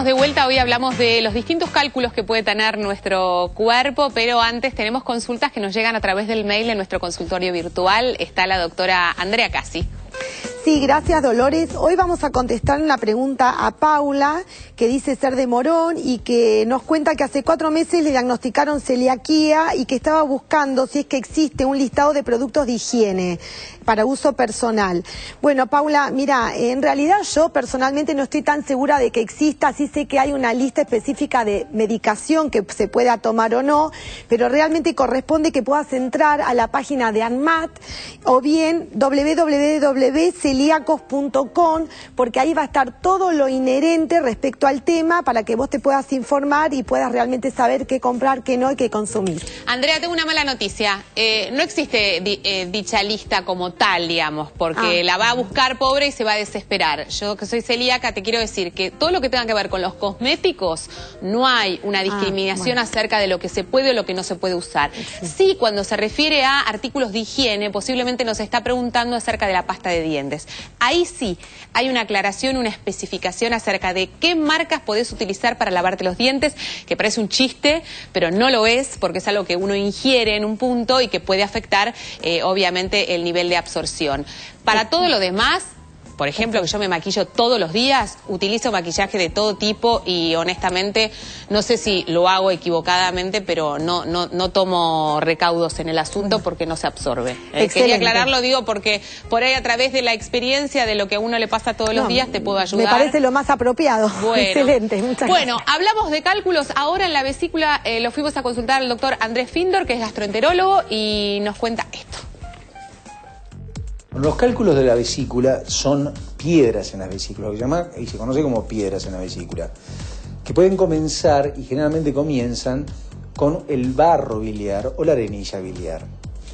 estamos de vuelta. Hoy hablamos de los distintos cálculos que puede tener nuestro cuerpo, pero antes tenemos consultas que nos llegan a través del mail en nuestro consultorio virtual. Está la doctora Andrea Casi. Sí, gracias Dolores. Hoy vamos a contestar una pregunta a Paula, que dice ser de Morón y que nos cuenta que hace 4 meses le diagnosticaron celiaquía y que estaba buscando si es que existe un listado de productos de higiene para uso personal. Bueno, Paula, mira, en realidad yo personalmente no estoy tan segura de que exista, sí sé que hay una lista específica de medicación que se pueda tomar o no, pero realmente corresponde que puedas entrar a la página de ANMAT o bien www.celíacos.com, porque ahí va a estar todo lo inherente respecto al tema para que vos te puedas informar y puedas realmente saber qué comprar, qué no y qué consumir. Andrea, tengo una mala noticia. No existe dicha lista como tal, digamos, porque la va a buscar pobre y se va a desesperar. Yo, que soy celíaca, te quiero decir que todo lo que tenga que ver con los cosméticos, no hay una discriminación acerca de lo que se puede o lo que no se puede usar. Sí, cuando se refiere a artículos de higiene, posiblemente nos está preguntando acerca de la pasta de dientes. Ahí sí hay una aclaración, una especificación acerca de qué marcas podés utilizar para lavarte los dientes, que parece un chiste, pero no lo es, porque es algo que uno ingiere en un punto y que puede afectar, obviamente, el nivel de absorción. Para todo lo demás, por ejemplo, que yo me maquillo todos los días, utilizo maquillaje de todo tipo y honestamente no sé si lo hago equivocadamente, pero no tomo recaudos en el asunto porque no se absorbe. Quería aclararlo, digo, porque por ahí a través de la experiencia de lo que a uno le pasa todos los días te puedo ayudar. Me parece lo más apropiado. Bueno, excelente, muchas gracias. Bueno, hablamos de cálculos. Ahora en la vesícula lo fuimos a consultar al doctor Andrés Findor, que es gastroenterólogo, y nos cuenta esto. Los cálculos de la vesícula son piedras en la vesícula, lo que se llama y se conoce como piedras en la vesícula, que pueden comenzar y generalmente comienzan con el barro biliar o la arenilla biliar.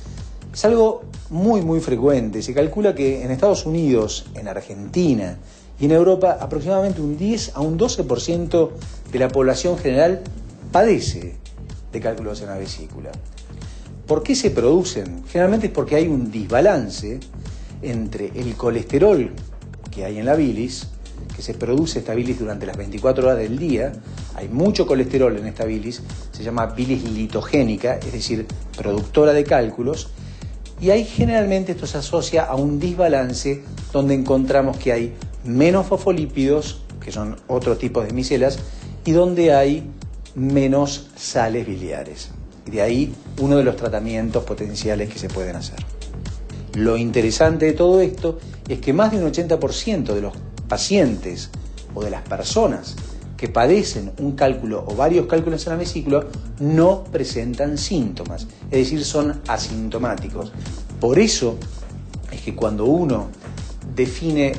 Es algo muy frecuente. Se calcula que en Estados Unidos, en Argentina y en Europa aproximadamente un 10 a un 12% de la población general padece de cálculos en la vesícula. ¿Por qué se producen? Generalmente es porque hay un desbalance entre el colesterol que hay en la bilis, que se produce esta bilis durante las 24 horas del día. Hay mucho colesterol en esta bilis, se llama bilis litogénica, es decir, productora de cálculos, y ahí generalmente esto se asocia a un desbalance donde encontramos que hay menos fosfolípidos, que son otro tipo de micelas, y donde hay menos sales biliares. Y de ahí uno de los tratamientos potenciales que se pueden hacer. Lo interesante de todo esto es que más de un 80% de los pacientes o de las personas que padecen un cálculo o varios cálculos en la vesícula no presentan síntomas, es decir, son asintomáticos. Por eso es que cuando uno define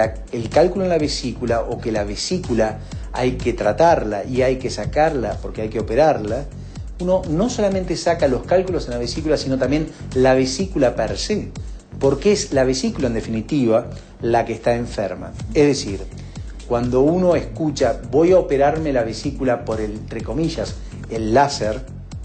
el cálculo en la vesícula o que la vesícula hay que tratarla y hay que sacarla porque hay que operarla, uno no solamente saca los cálculos en la vesícula, sino también la vesícula per se, porque es la vesícula en definitiva la que está enferma. Es decir, cuando uno escucha voy a operarme la vesícula por entre comillas, el láser,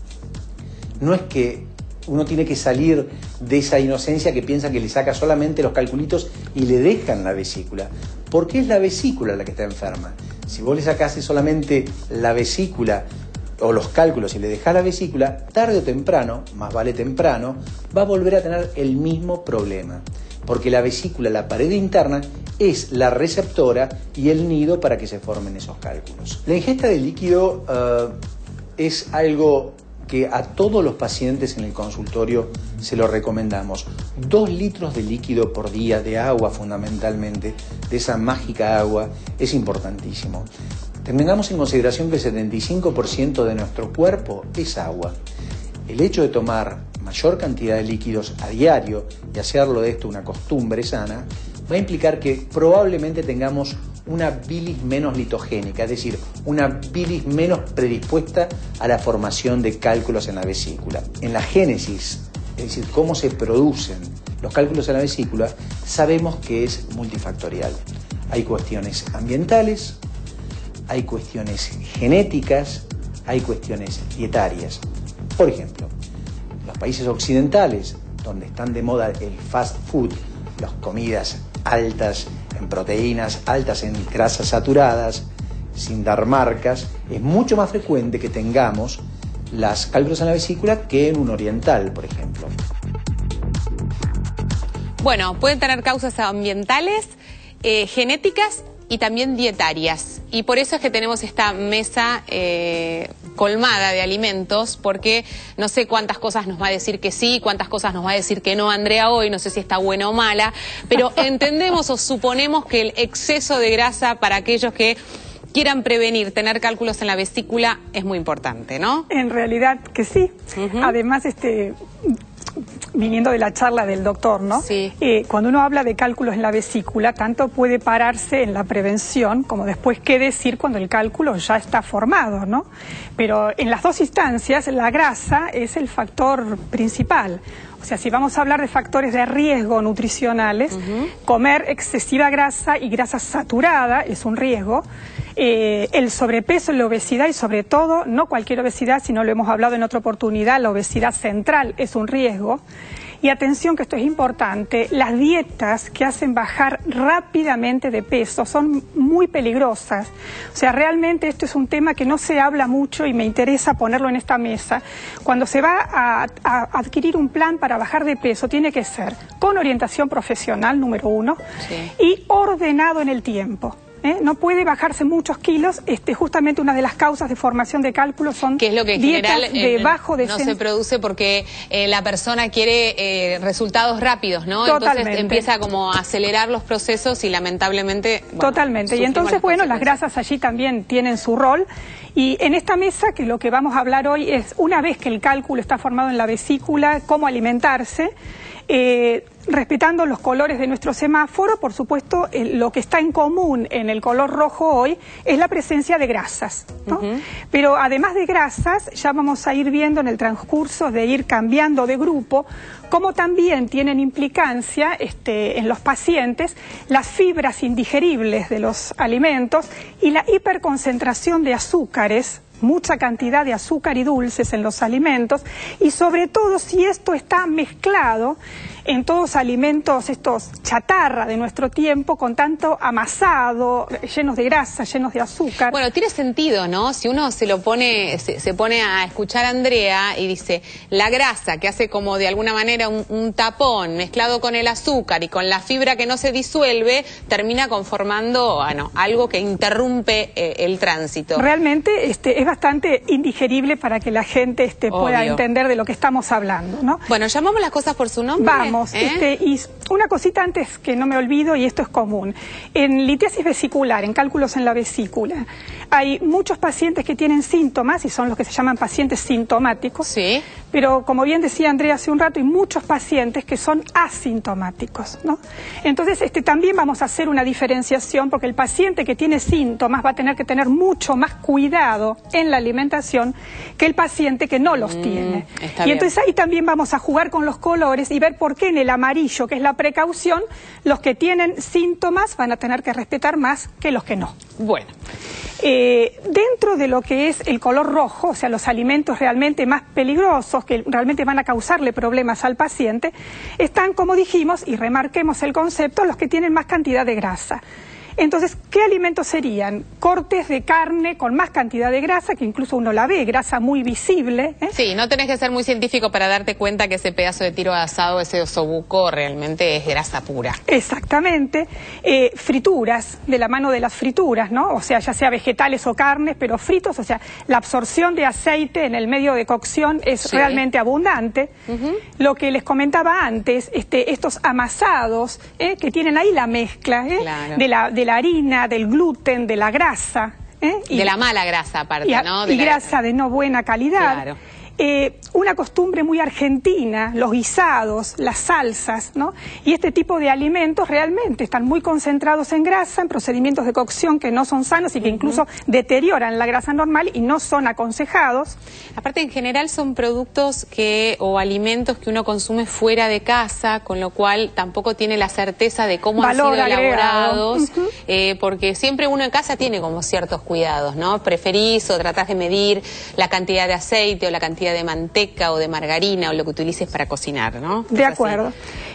no es que uno tiene que salir de esa inocencia que piensa que le saca solamente los calculitos y le dejan la vesícula, porque es la vesícula la que está enferma. Si vos le sacases solamente la vesícula o los cálculos y le dejás la vesícula, tarde o temprano, más vale temprano, va a volver a tener el mismo problema. Porque la vesícula, la pared interna, es la receptora y el nido para que se formen esos cálculos. La ingesta de líquido es algo que a todos los pacientes en el consultorio se lo recomendamos. 2 litros de líquido por día, de agua fundamentalmente, de esa mágica agua, es importantísimo. Tengamos en consideración que el 75% de nuestro cuerpo es agua. El hecho de tomar mayor cantidad de líquidos a diario y hacerlo de esto una costumbre sana, va a implicar que probablemente tengamos una bilis menos litogénica, es decir, una bilis menos predispuesta a la formación de cálculos en la vesícula. En la génesis, es decir, cómo se producen los cálculos en la vesícula, sabemos que es multifactorial. Hay cuestiones ambientales, hay cuestiones genéticas, hay cuestiones dietarias. Por ejemplo, en los países occidentales, donde están de moda el fast food, las comidas altas en proteínas, altas en grasas saturadas, sin dar marcas, es mucho más frecuente que tengamos las cálculos en la vesícula que en un oriental, por ejemplo. Bueno, pueden tener causas ambientales, genéticas y también dietarias. Y por eso es que tenemos esta mesa colmada de alimentos, porque no sé cuántas cosas nos va a decir que sí, cuántas cosas nos va a decir que no Andrea hoy, no sé si está buena o mala, pero entendemos o suponemos que el exceso de grasa para aquellos que quieran prevenir tener cálculos en la vesícula es muy importante, ¿no? En realidad que sí. Además, viniendo de la charla del doctor, ¿no? Sí. Cuando uno habla de cálculos en la vesícula, tanto puede pararse en la prevención como después qué decir cuando el cálculo ya está formado, ¿no? Pero en las dos instancias la grasa es el factor principal. O sea, si vamos a hablar de factores de riesgo nutricionales, comer excesiva grasa y grasa saturada es un riesgo. El sobrepeso, la obesidad y sobre todo, no cualquier obesidad, sino lo hemos hablado en otra oportunidad, la obesidad central es un riesgo. Y atención que esto es importante, las dietas que hacen bajar rápidamente de peso son muy peligrosas. O sea, realmente esto es un tema que no se habla mucho y me interesa ponerlo en esta mesa. Cuando se va a adquirir un plan para bajar de peso, tiene que ser con orientación profesional, número 1, y ordenado en el tiempo. No puede bajarse muchos kilos, justamente una de las causas de formación de cálculos son que es lo que en dietas general de bajo no se produce porque la persona quiere resultados rápidos, ¿no? Totalmente. Entonces empieza como a acelerar los procesos y lamentablemente... Bueno, totalmente, y entonces bueno, las grasas allí también tienen su rol. Y en esta mesa, que lo que vamos a hablar hoy es, una vez que el cálculo está formado en la vesícula, cómo alimentarse, respetando los colores de nuestro semáforo. Por supuesto, lo que está en común en el color rojo hoy es la presencia de grasas, ¿no? Pero además de grasas, ya vamos a ir viendo en el transcurso de ir cambiando de grupo, cómo también tienen implicancia en los pacientes las fibras indigeribles de los alimentos y la hiperconcentración de azúcares, mucha cantidad de azúcar y dulces en los alimentos, y sobre todo si esto está mezclado en todos alimentos, estos chatarra de nuestro tiempo, con tanto amasado, llenos de grasa, llenos de azúcar. Bueno, tiene sentido, ¿no? Si uno se pone a escuchar a Andrea y dice, la grasa que hace como de alguna manera un tapón mezclado con el azúcar y con la fibra que no se disuelve, termina conformando, bueno, algo que interrumpe el tránsito. Realmente es bastante indigerible para que la gente pueda entender de lo que estamos hablando, ¿no? Bueno, llamamos las cosas por su nombre. Vamos. Y una cosita antes que no me olvido, y esto es común. En litiasis vesicular, en cálculos en la vesícula, hay muchos pacientes que tienen síntomas y son los que se llaman pacientes sintomáticos. Sí. Pero como bien decía Andrea hace un rato, hay muchos pacientes que son asintomáticos, ¿no? Entonces también vamos a hacer una diferenciación, porque el paciente que tiene síntomas va a tener que tener mucho más cuidado en la alimentación que el paciente que no los tiene. Y entonces ahí también vamos a jugar con los colores y ver por qué en el amarillo, que es la precaución, los que tienen síntomas van a tener que respetar más que los que no. Bueno. Dentro de lo que es el color rojo, o sea, los alimentos realmente más peligrosos, que realmente van a causarle problemas al paciente, están, como dijimos, y remarquemos el concepto, los que tienen más cantidad de grasa. Entonces, ¿qué alimentos serían? Cortes de carne con más cantidad de grasa, que incluso uno la ve, grasa muy visible. Sí, no tenés que ser muy científico para darte cuenta que ese pedazo de tiro asado, ese osobuco, realmente es grasa pura. Exactamente. Frituras, de la mano de las frituras, ¿no? O sea, ya sea vegetales o carnes, pero fritos, o sea, la absorción de aceite en el medio de cocción es realmente abundante. Lo que les comentaba antes, estos amasados, que tienen ahí la mezcla, de la harina, del gluten, de la grasa. Y de la mala grasa, aparte, ¿no? Y grasa de no buena calidad. Claro. Una costumbre muy argentina, los guisados, las salsas, ¿no? Y este tipo de alimentos realmente están muy concentrados en grasa, en procedimientos de cocción que no son sanos y que incluso deterioran la grasa normal y no son aconsejados. Aparte, en general son productos o alimentos que uno consume fuera de casa, con lo cual tampoco tiene la certeza de cómo han sido elaborados, porque siempre uno en casa tiene como ciertos cuidados, ¿no? Preferís o tratás de medir la cantidad de aceite o la cantidad de manteca o de margarina o lo que utilices para cocinar, ¿no? De acuerdo.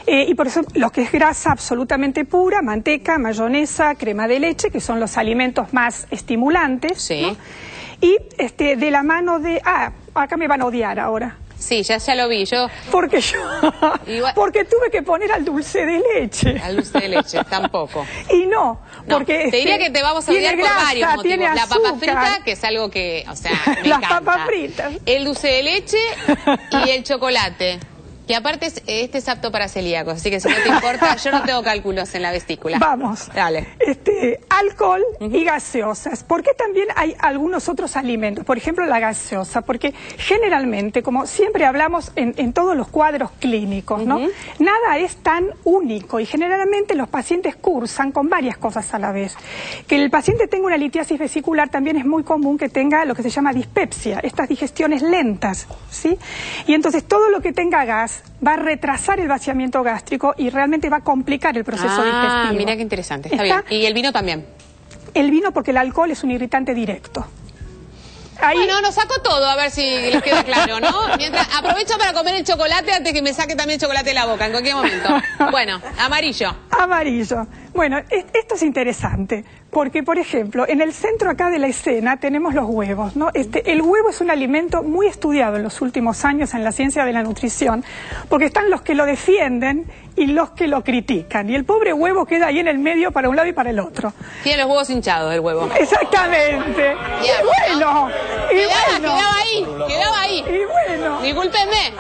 Y por eso lo que es grasa absolutamente pura, manteca, mayonesa, crema de leche, que son los alimentos más estimulantes. Sí. ¿No? Y de la mano de... acá me van a odiar ahora. Sí, ya lo vi. Porque porque tuve que poner al dulce de leche. Al dulce de leche, tampoco. Y no, porque... te diría que te vamos a odiar por varios motivos. La papa frita, que es algo que, o sea, me encanta. Las papas fritas. El dulce de leche y el chocolate. Que aparte este es apto para celíacos, así que si no te importa, yo no tengo cálculos en la vesícula. Vamos. Dale. Alcohol y gaseosas. ¿Por qué también hay algunos otros alimentos? Por ejemplo, la gaseosa. Porque generalmente, como siempre hablamos en todos los cuadros clínicos, ¿no? Nada es tan único y generalmente los pacientes cursan con varias cosas a la vez. Que el paciente tenga una litiasis vesicular también es muy común que tenga lo que se llama dispepsia, estas digestiones lentas, ¿sí? Y entonces todo lo que tenga gas va a retrasar el vaciamiento gástrico y realmente va a complicar el proceso digestivo. Mira qué interesante, está bien. ¿Y el vino también? El vino porque el alcohol es un irritante directo. Ahí... Bueno, nos saco todo, a ver si les queda claro, ¿no? Mientras, aprovecho para comer el chocolate antes que me saque también el chocolate de la boca, en cualquier momento. Bueno, amarillo. Amarillo. Bueno, esto es interesante, porque, por ejemplo, en el centro acá de la escena tenemos los huevos, ¿no? El huevo es un alimento muy estudiado en los últimos años en la ciencia de la nutrición, porque están los que lo defienden y los que lo critican. Y el pobre huevo queda ahí en el medio para un lado y para el otro. Tiene los huevos hinchados el huevo. Exactamente. Ya, y bueno, quedaba ahí. Y bueno. Discúlpenme.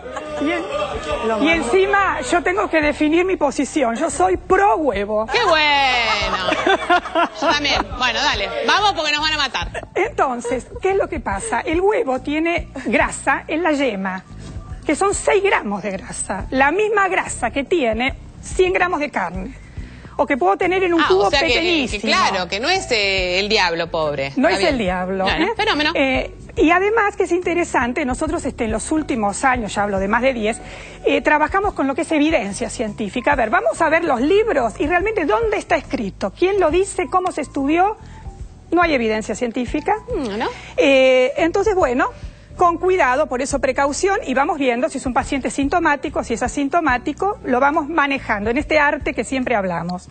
Y encima yo tengo que definir mi posición. Yo soy pro huevo. ¡Qué bueno! Yo también. Bueno, dale. Vamos porque nos van a matar. Entonces, ¿qué es lo que pasa? El huevo tiene grasa en la yema, que son 6 gramos de grasa. La misma grasa que tiene 100 gramos de carne. O que puedo tener en un cubo pequeñísimo. Que claro, que no es el diablo, pobre. No es el diablo. Bueno, fenómeno. Y además, que es interesante, nosotros en los últimos años, ya hablo de más de 10, trabajamos con lo que es evidencia científica. A ver, vamos a ver los libros y realmente dónde está escrito, quién lo dice, cómo se estudió. No hay evidencia científica. ¿No? Entonces, bueno, con cuidado, por eso precaución, y vamos viendo si es un paciente sintomático, si es asintomático, lo vamos manejando en este arte que siempre hablamos.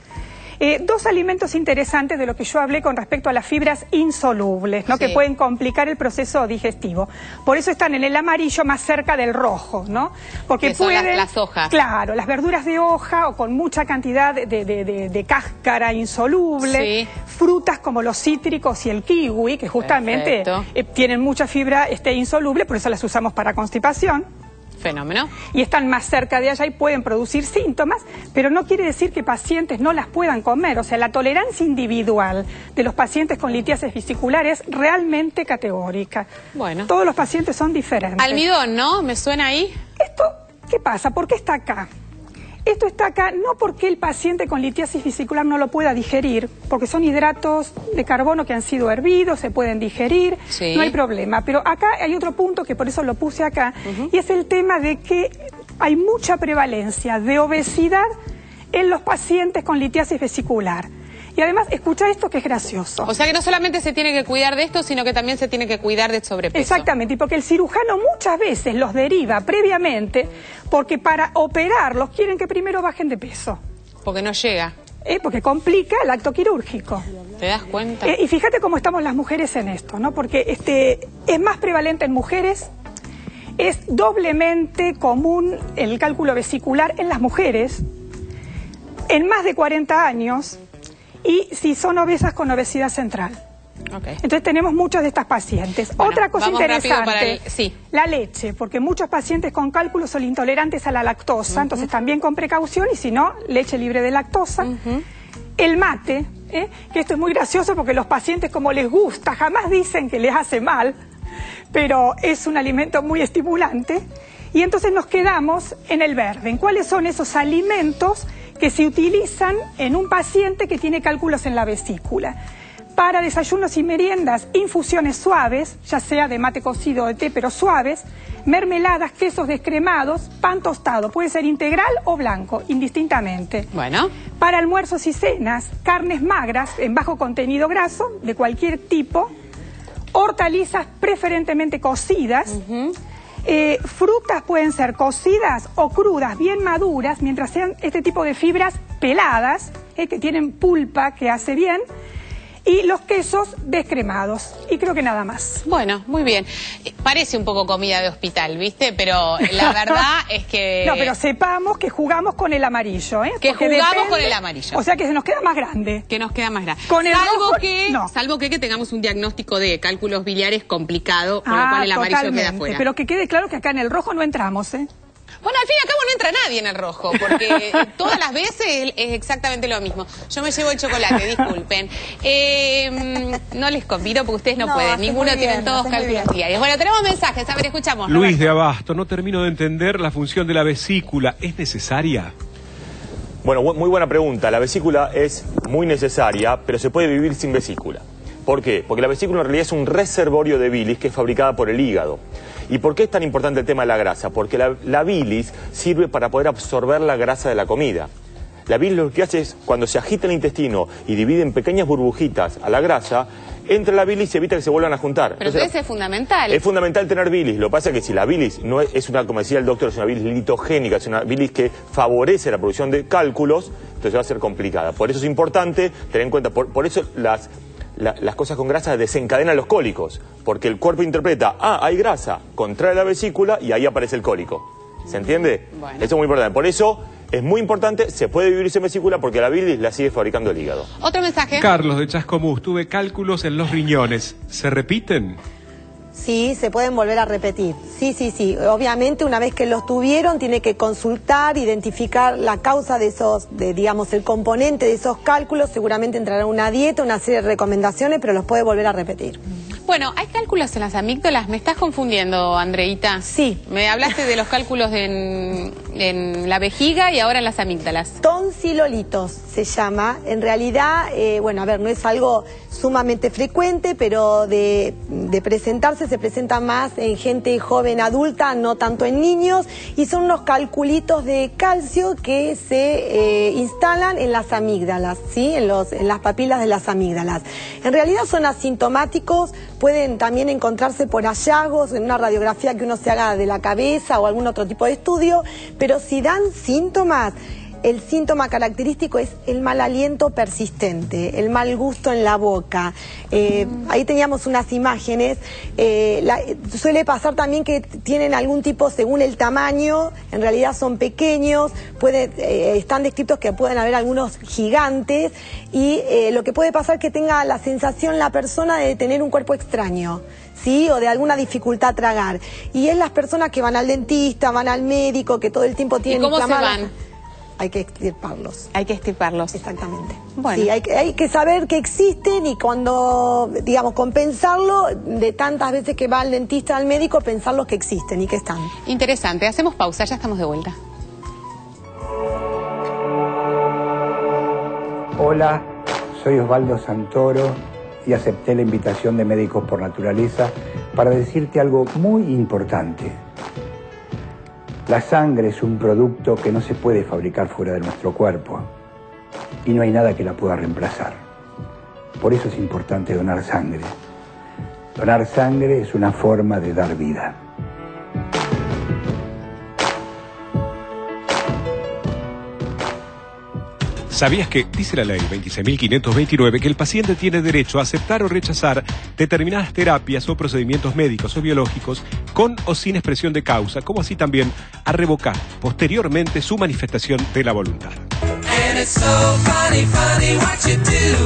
2 alimentos interesantes de lo que yo hablé con respecto a las fibras insolubles, ¿no? Sí. Que pueden complicar el proceso digestivo. Por eso están en el amarillo más cerca del rojo, ¿no? Porque pueden... Son las hojas. Claro, las verduras de hoja o con mucha cantidad de cáscara insoluble. Sí. Frutas como los cítricos y el kiwi, que justamente tienen mucha fibra insoluble, por eso las usamos para constipación. Fenómeno. Y están más cerca de allá y pueden producir síntomas, pero no quiere decir que pacientes no las puedan comer. O sea, la tolerancia individual de los pacientes con litiasis vesicular es realmente categórica. Bueno. Todos los pacientes son diferentes. Almidón, ¿no? ¿Me suena ahí? Esto, ¿qué pasa? ¿Por qué está acá? Esto está acá no porque el paciente con litiasis vesicular no lo pueda digerir, porque son hidratos de carbono que han sido hervidos, se pueden digerir, no hay problema. Pero acá hay otro punto que por eso lo puse acá, y es el tema de que hay mucha prevalencia de obesidad en los pacientes con litiasis vesicular. Y además, escucha esto que es gracioso. O sea que no solamente se tiene que cuidar de esto, sino que también se tiene que cuidar de sobrepeso. Exactamente, y porque el cirujano muchas veces los deriva previamente, porque para operarlos quieren que primero bajen de peso. Porque no llega. Porque complica el acto quirúrgico. ¿Te das cuenta? Y fíjate cómo estamos las mujeres en esto, ¿no? Porque es más prevalente en mujeres, es doblemente común el cálculo vesicular en las mujeres, en más de 40 años... y si son obesas con obesidad central. Okay. Entonces tenemos muchos de estas pacientes. Bueno, otra cosa interesante, la leche, porque muchos pacientes con cálculos son intolerantes a la lactosa, entonces también con precaución, y si no, leche libre de lactosa. El mate, que esto es muy gracioso porque los pacientes como les gusta, jamás dicen que les hace mal, pero es un alimento muy estimulante. Y entonces nos quedamos en el verde, en cuáles son esos alimentos que se utilizan en un paciente que tiene cálculos en la vesícula. Para desayunos y meriendas, infusiones suaves, ya sea de mate cocido o de té, pero suaves, mermeladas, quesos descremados, pan tostado, puede ser integral o blanco, indistintamente. Bueno. Para almuerzos y cenas, carnes magras en bajo contenido graso, de cualquier tipo, hortalizas preferentemente cocidas, Frutas pueden ser cocidas o crudas, bien maduras, mientras sean este tipo de fibras peladas, que tienen pulpa, que hace bien. Y los quesos descremados. Y creo que nada más. Bueno, muy bien. Parece un poco comida de hospital, ¿viste? Pero la verdad es que... No, pero sepamos que jugamos con el amarillo, ¿eh? Que porque jugamos depende, con el amarillo. O sea que se nos queda más grande. Que nos queda más grande. Con el rojo, no. Salvo que tengamos un diagnóstico de cálculos biliares complicado, con lo cual el amarillo queda fuera. Pero que quede claro que acá en el rojo no entramos, ¿eh? Bueno, al fin y al cabo no entra nadie en el rojo, porque todas las veces es exactamente lo mismo. Yo me llevo el chocolate, disculpen. No les convido porque ustedes no pueden. Ninguno tienen todos cálculos diarios. Bueno, tenemos mensajes. A ver, escuchamos. Luis de Abasto, no termino de entender la función de la vesícula. ¿Es necesaria? Bueno, muy buena pregunta. La vesícula es muy necesaria, pero se puede vivir sin vesícula. ¿Por qué? Porque la vesícula en realidad es un reservorio de bilis que es fabricada por el hígado. ¿Y por qué es tan importante el tema de la grasa? Porque la bilis sirve para poder absorber la grasa de la comida. La bilis lo que hace es, cuando se agita el intestino y divide en pequeñas burbujitas a la grasa, entra la bilis y evita que se vuelvan a juntar. Pero entonces es fundamental. Es fundamental tener bilis. Lo que pasa es que si la bilis no es una, como decía el doctor, es una bilis litogénica, es una bilis que favorece la producción de cálculos, entonces va a ser complicada. Por eso es importante tener en cuenta, por eso las cosas con grasa desencadenan los cólicos, porque el cuerpo interpreta, hay grasa, contrae la vesícula y ahí aparece el cólico. ¿Se entiende? Bueno. Eso es muy importante. Por eso es muy importante, se puede vivir sin vesícula porque la bilis la sigue fabricando el hígado. Otro mensaje. Carlos de Chascomús, tuve cálculos en los riñones. ¿Se repiten? Sí, se pueden volver a repetir. Sí. Obviamente, una vez que los tuvieron, tiene que consultar, identificar la causa de esos, digamos, el componente de esos cálculos. Seguramente entrará una dieta, una serie de recomendaciones, pero los puede volver a repetir. Bueno, ¿hay cálculos en las amígdalas? ¿Me estás confundiendo, Andreita? Sí. Me hablaste de los cálculos en la vejiga y ahora en las amígdalas. Tonsilolitos se llama. En realidad, bueno, a ver, no es algo sumamente frecuente, pero de presentarse se presenta más en gente joven adulta, no tanto en niños, y son unos calculitos de calcio que se instalan en las amígdalas, ¿sí? En las papilas de las amígdalas. En realidad son asintomáticos, pueden también encontrarse por hallazgos en una radiografía que uno se haga de la cabeza o algún otro tipo de estudio, pero si dan síntomas, el síntoma característico es el mal aliento persistente, el mal gusto en la boca. Ahí teníamos unas imágenes. Suele pasar también que tienen algún tipo, según el tamaño, en realidad son pequeños, están descritos que pueden haber algunos gigantes, y lo que puede pasar es que tenga la sensación la persona de tener un cuerpo extraño, ¿sí? O de alguna dificultad a tragar. Y es las personas que van al dentista, van al médico, que todo el tiempo tienen... ¿Y cómo se van? Hay que extirparlos. Hay que extirparlos. Exactamente. Bueno. Sí, hay que saber que existen, y cuando, digamos, compensarlo, de tantas veces que va al dentista, al médico, pensarlos que existen y que están. Interesante. Hacemos pausa, ya estamos de vuelta. Hola, soy Osvaldo Santoro y acepté la invitación de Médicos por Naturaleza para decirte algo muy importante. La sangre es un producto que no se puede fabricar fuera de nuestro cuerpo y no hay nada que la pueda reemplazar. Por eso es importante donar sangre. Donar sangre es una forma de dar vida. ¿Sabías que, dice la ley 26.529, que el paciente tiene derecho a aceptar o rechazar determinadas terapias o procedimientos médicos o biológicos con o sin expresión de causa, como así también a revocar posteriormente su manifestación de la voluntad? And it's so funny what you do.